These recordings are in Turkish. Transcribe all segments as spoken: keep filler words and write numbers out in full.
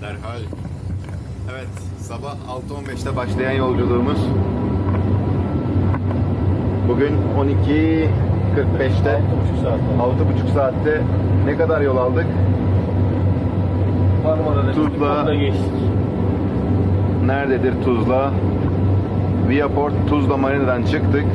Derhal. Evet, sabah altı on beşte başlayan yolculuğumuz bugün on iki kırk beşte altı buçuk saatte ne kadar yol aldık? Tuzla nerededir Tuzla? Viaport Tuzla Marina'dan çıktık.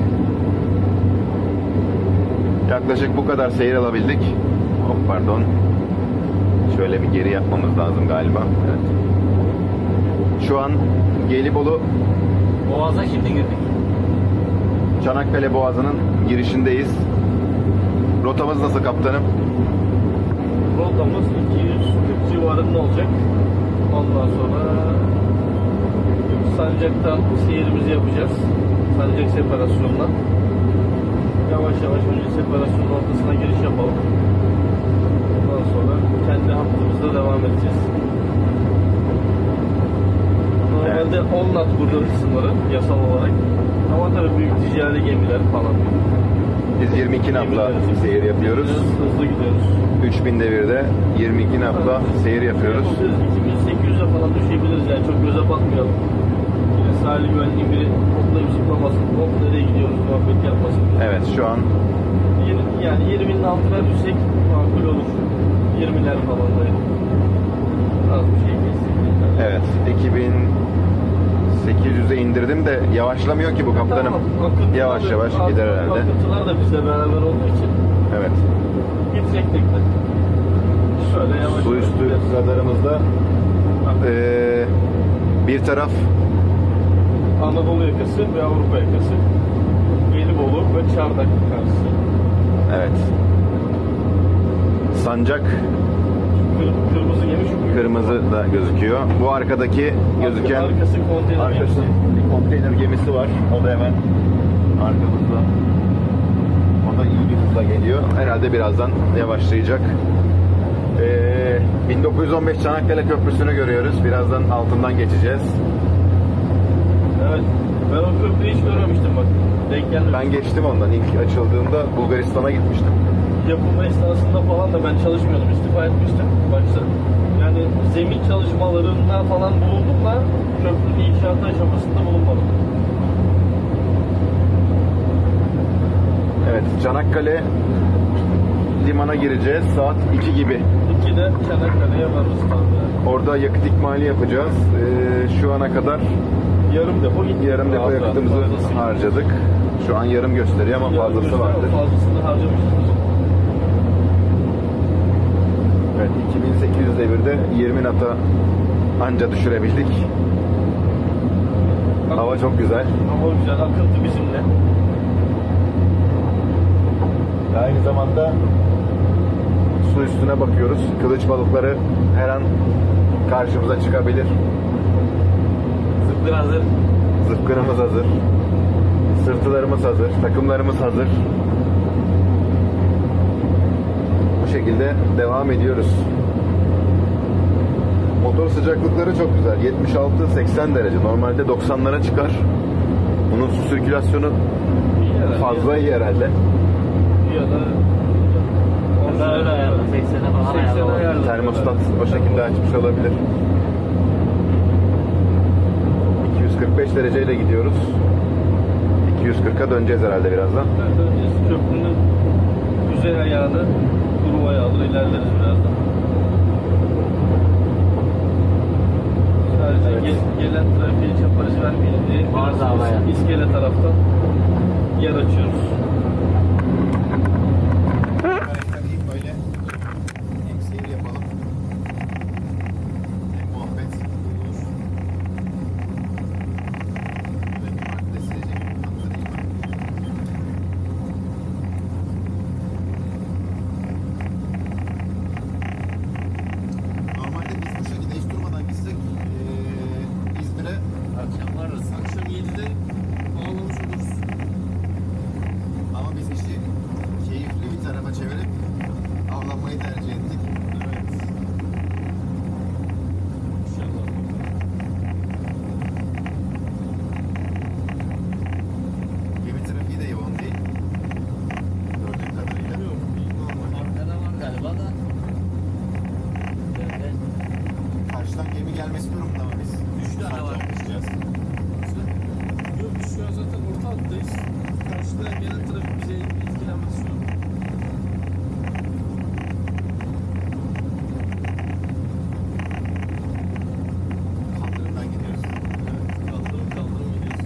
Yaklaşık bu kadar seyir alabildik. Hop pardon. Şöyle bir geri yapmamız lazım galiba. Evet. Şu an Gelibolu Boğaz'a şimdi girdik. Çanakkale Boğazı'nın girişindeyiz. Rotamız nasıl kaptanım? Rotamız iki yüz kırk civarında olacak. Ondan sonra Sancak'tan seyirimizi yapacağız. Sancak separasyonuna. Yavaş yavaş önce separasyonun ortasına giriş yapalım. Ondan sonra kendi hattımızda devam edeceğiz. Normalde evet. on knot burada sınırı yasal olarak. Ama tabii büyük ticari gemiler falan. Biz yirmi iki knotla seyir yapıyoruz. Hızlı gidiyoruz. üç bin devirde yirmi iki knotla seyir yapıyoruz. iki bin sekiz yüze falan düşebiliriz yani, çok göze batmayalım. Yine sahil güvenliği biri toplayıp zıplamasın, hop nereye gidiyoruz muhabbet yapmasın. Evet, şu an yani yirminin altına düşsek makul olur. yirmiler falan da az bir şey kesin. Evet, iki bin sekiz yüze indirdim de yavaşlamıyor ki bu kaptanım. Tamam, yavaş da, yavaş gider herhalde. Akıntılar da bizle beraber olduğu için. Evet. Gidecektik de. Şöyle yavaş. Su üstü radarımızda ee, bir taraf Anadolu yakası ve Avrupa yakası. Gelibolu ve Çardak karşısı. Evet. Sancak Kır, kırmızı gemi şu. Kırmızı da gözüküyor. Bu arkadaki gözüken arkası konteyner arkası gemisi. Bir konteyner gemisi var. O da hemen arkamızda. O da iyi bir hızla geliyor. Herhalde birazdan yavaşlayacak. Ee, bin dokuz yüz on beş Çanakkale Köprüsü'nü görüyoruz. Birazdan altından geçeceğiz. Evet. Ben o köprüyü hiç görmemiştim bak. Denk gelmemiştim. Ben geçtim ondan. İlk açıldığında Bulgaristan'a gitmiştim. Yapılma esnasında falan da ben çalışmıyordum. İstifa etmiştim başta. Yani zemin çalışmalarında falan bulundum da köprünün inşaatı aşamasında bulunmadım. Evet, Çanakkale limana gireceğiz. Saat iki gibi. ikide Çanakkale'ye varırız tabii. Orada yakıt ikmali yapacağız. Ee, şu ana kadar yarım depo gitti. Yarım depo yakıtımızı harcadık. Şu an yarım gösteriyor ama yarım fazlası vardır. Fazlasını harcamışız. Evet, iki bin sekiz yüz devirde yirmi knot'a anca düşürebildik. Hava çok güzel. Hava güzel, akıntı bizimle. Aynı zamanda su üstüne bakıyoruz. Kılıç balıkları her an karşımıza çıkabilir. Zıpkın hazır. Zıpkınımız hazır. Sırtılarımız hazır. Takımlarımız hazır. Bu şekilde devam ediyoruz. Motor sıcaklıkları çok güzel. yetmiş altı seksen derece. Normalde doksanlara çıkar. Bunun su sirkülasyonu iyi fazla iyi herhalde. Ya da orada öyle ayarlı. seksene falan ayarlı. Termostat o şekilde açmış olabilir. iki yüz kırk beş dereceyle gidiyoruz. iki yüz kırk'a döneceğiz herhalde birazdan. Döneceğiz. Köprünün yüzey ayağını kuru ayağıdır. İlerleriz birazdan. Sadece evet. gel, gelen trafiğe çaparız vermeyelim diye biraz is, iskele taraftan yer açıyoruz. Böyle hem seyir yapalım hem muhabbet olur. Böyle bir farklı silecek hatları var. Normalde biz bu şekilde hiç durmadan gitsek ee, İzmir'e Akşam varız. Akşam yedide bağlamış oluruz. karşıdan gemi gelmesi durumunda mı biz? Üç tane var. Yapacağız. Yok biz şu an zaten orta hattayız. Karşıdan gelen trafik bize etkilenmez şu an. Kaldırımdan gidiyoruz. Evet, kaldırım kaldırım gidiyoruz.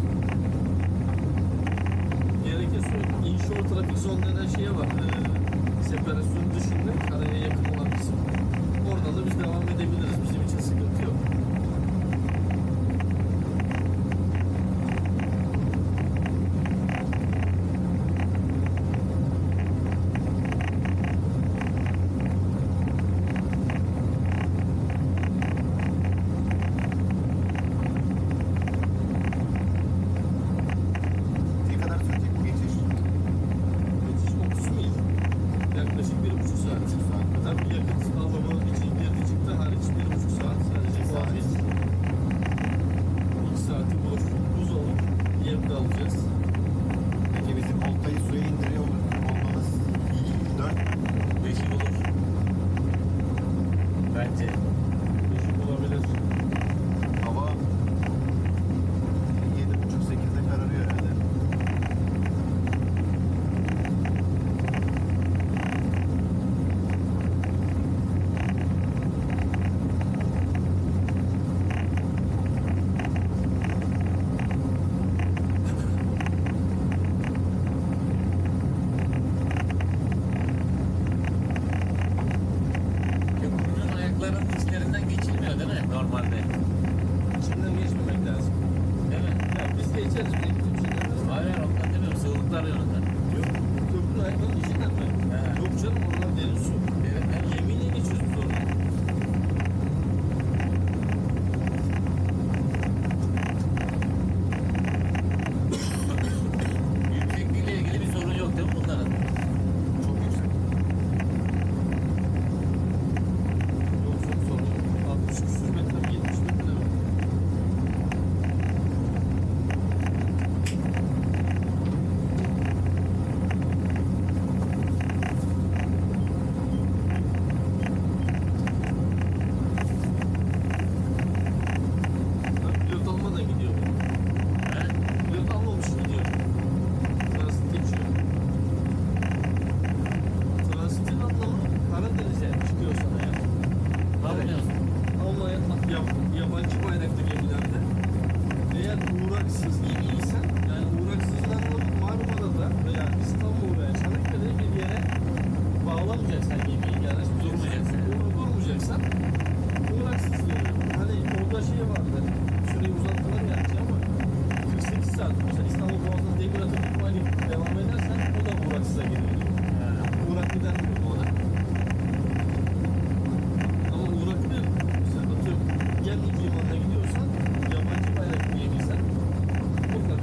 Gerekirse inshore trafik zone denen şeye var. Ee, separasyon dışında karaya yakın olan kısım. Oradan da biz devam edebiliriz. Bizim için sıkıntı yok. Ne kadar sürecek bu geçiş? Geçiş otuz mil. Yaklaşık bir buçuk saat. Bir buçuk saat. Tabii yakıt alımı için girdi çıktı hariç bir buçuk saat. Sadece İki saat. muhabbet. İki saati boş. Buz olup yemde alacağız. Peki bizim oltayı suya indiriyor olmamız dört. Beşik olur. Bence. Beşik olabilir. Hava yedi buçuk sekizde kararıyor herhalde. Köprünün ayaklarının içlerinden geçilmiyor değil mi? Normalde. İçinden geçmemek lazım. Değil mi? Ya biz geçeriz. Benim için içinden de. Hayır ondan demiyorum. Sığlıklar yönünden. Yok. Köprünün ayaklarının içinden mi? He. Yok canım onlar derin su. Evet, evet. Gemiyle geçiyoruz biz oradan. Yüksekliğiyle ilgili bir sorun yok değil mi bunların? Çok yüksek. Yok çok sorun yok. altmış küsür metre mi yetmiş metre mi? Ben pilot almadan gidiyor bu. He? Pilot almamış gidiyor. Transit geçiyor. Transitin anlamı Karadeniz'e çıkıyor sana yani. Ne yapıyorsun? Ama yap, yabancı bayraklı gemilerde eğer uğraksız gemiysen yani uğraksızın anlamı Marmara'da veya İstanbul veya Çanakkale'de bir yere bağlamayacaksan gemiyi yani Durmayacaksın. dur, durmayacaksan uğraksız gemi. Hani orada şey vardı süreyi uzattılar gerçi ama kırk sekiz saat mesela İstanbul Boğazı'nda demir atıp ihtimali devam edersen o da uğraksıza giriyor. Uğraklı denmiyor bu ona. Ama uğraklı mesela atıyorum Gemlik limanına gidiyorsan yabancı bayraklı gemiysen mutlaka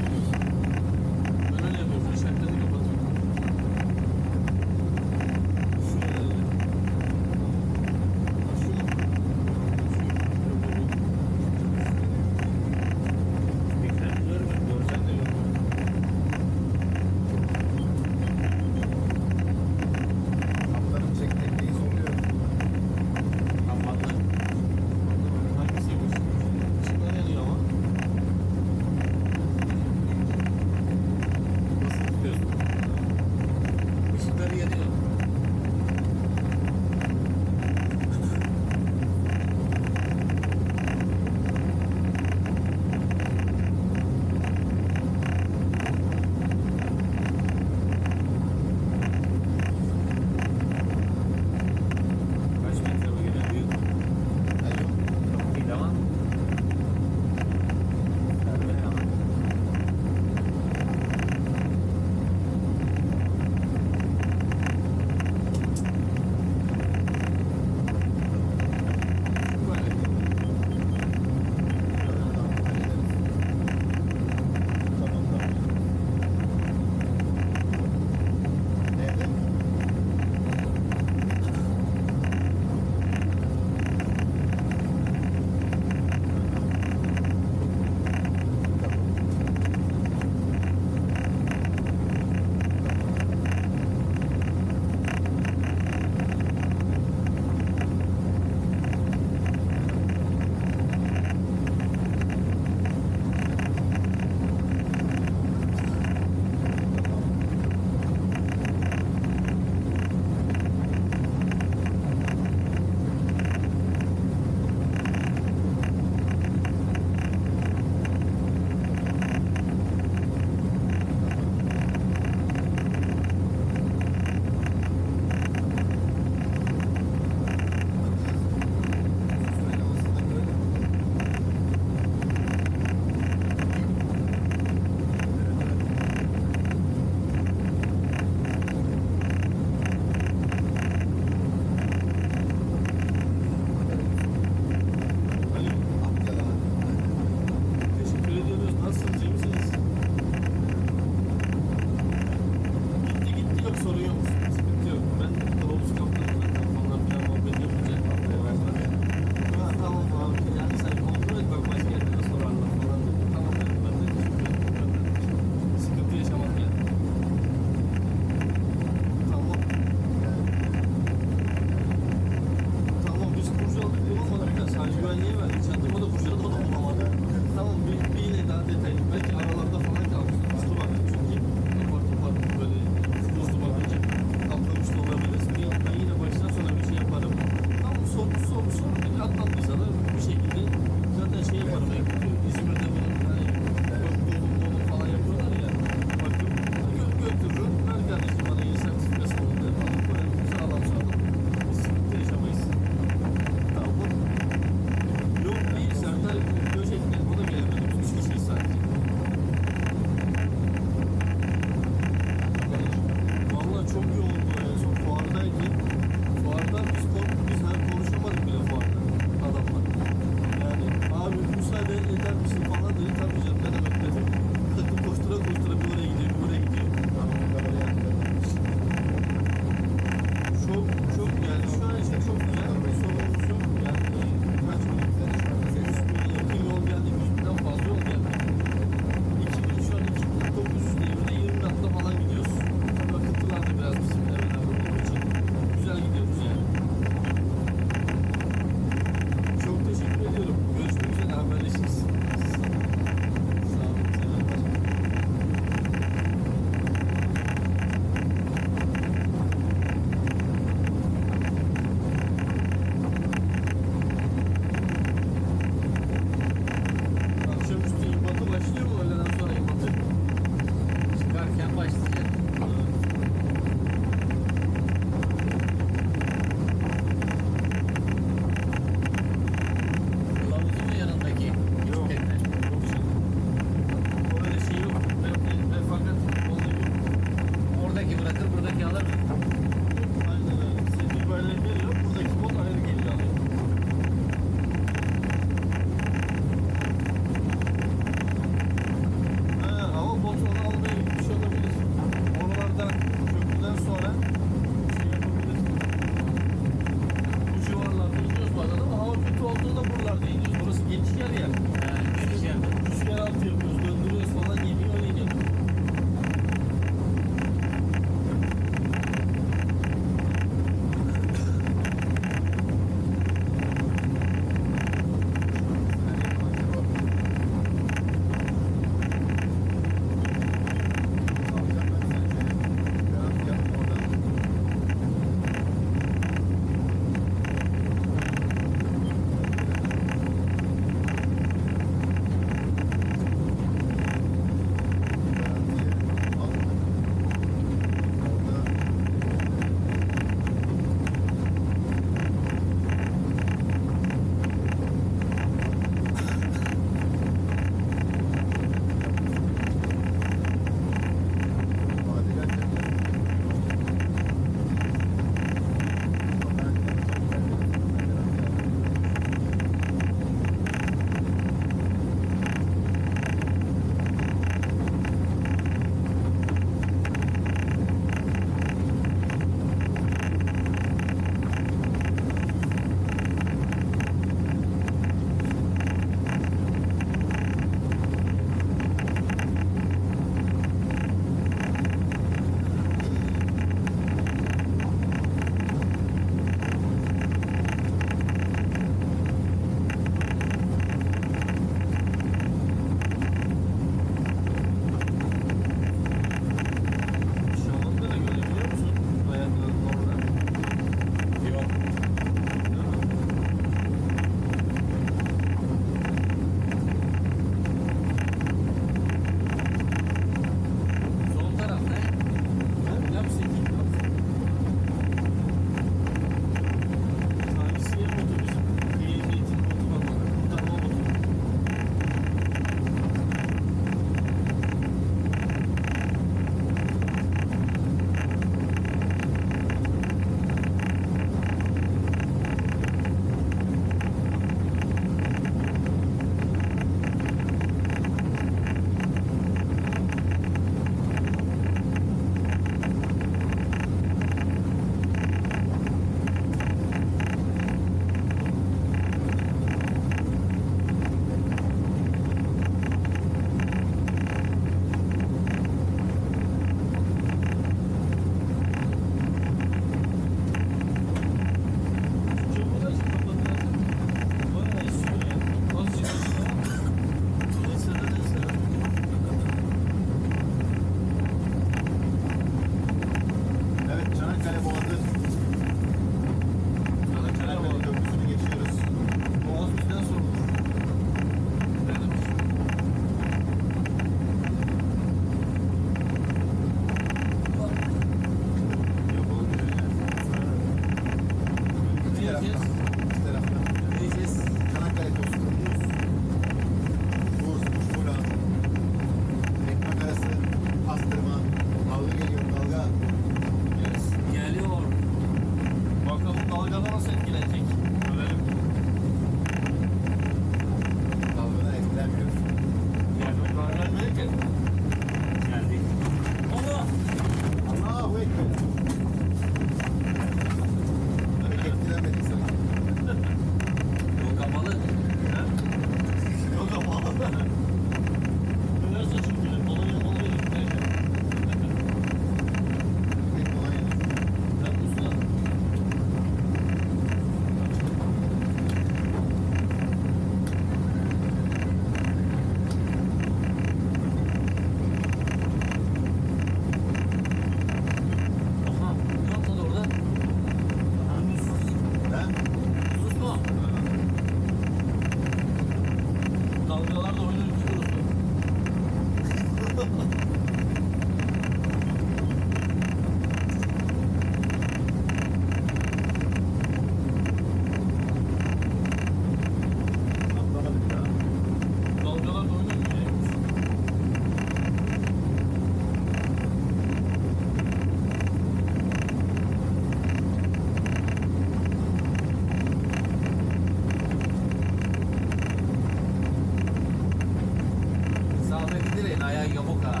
senin ayağın yamuk ha.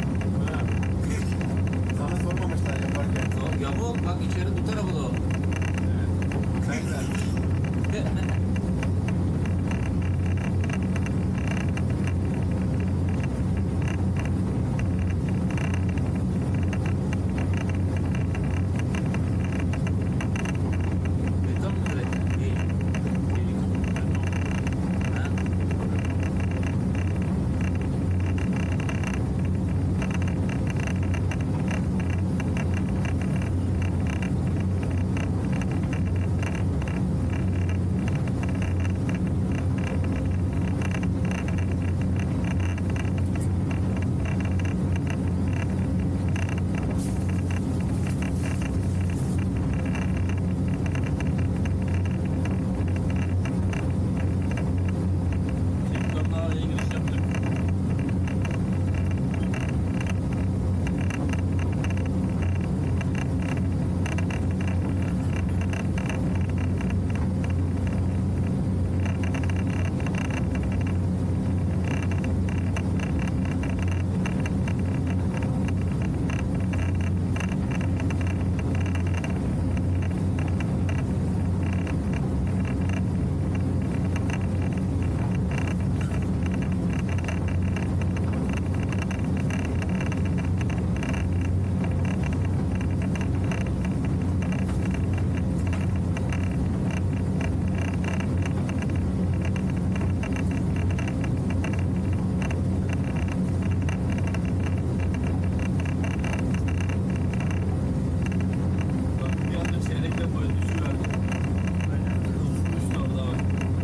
Sana sormamışlar yaparken. Yamuk bak içeri bu tarafı da o. Evet. Sen ver. Beton mu direkt? Değil. Ha? Tekrar araya giriş yaptık. Bak bir anda çeyrek depoya düşüverdi. Düştü orada bak.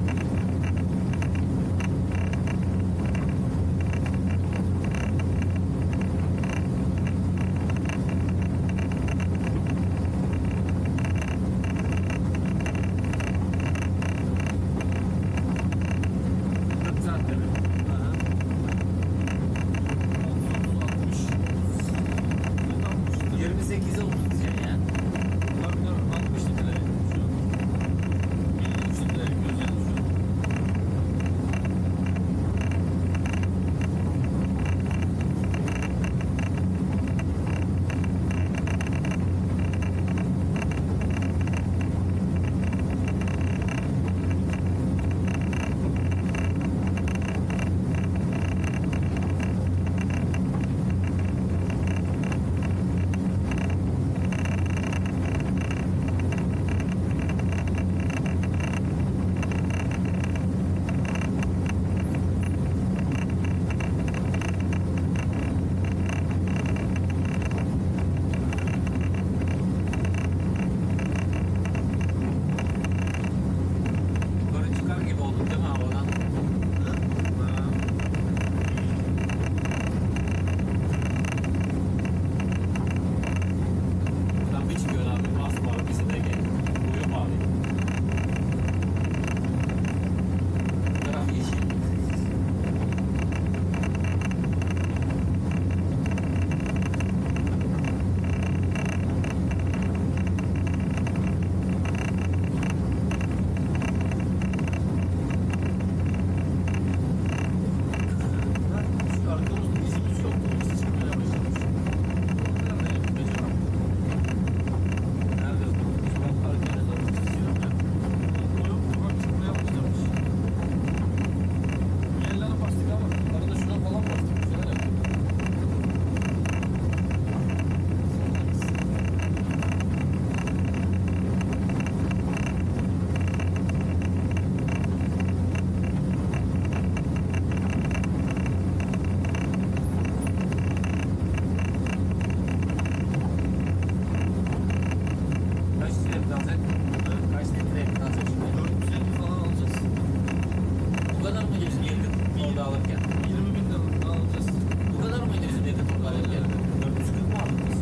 kırk saatte mi? Aha. altmış. altmış. yirmi sekize otuz diyeceksin ya. Tabii tabii altmış litre şu an. elli üç litre yapıyoruz yani şu an. Yukarı çıkar gibi olduk değil mi havadan? Buradan bir çıkıyor abi. Asmalı bizi de gel. Koyu mavi. Bu taraf yeşil. Şu arkamızda izimiz yok. Biz çıkmaya başlamış. Nerede acaba? Nerede? Şu an arkamızda çiziyorum ya. O yok. Bak çıkmaya başlamış. Yerlere bastık ama arada şuna falan bastık. Bir şeyler yaptık. Kaç litre yapacak? Kaç litre yapacak şimdi? dört yüz elli falan alacağız. Bu kadar mı bizim yakıt orada alırken? yirmi bin lira alacağız. Bu kadar mıydı bizim yakıt orada alırken? dört yüz kırk mı aldık biz?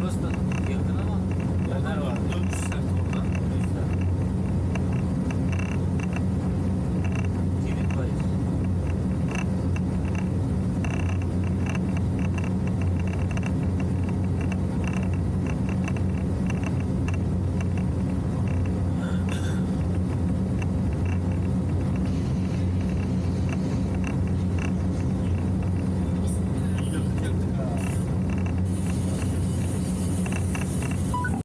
Burası da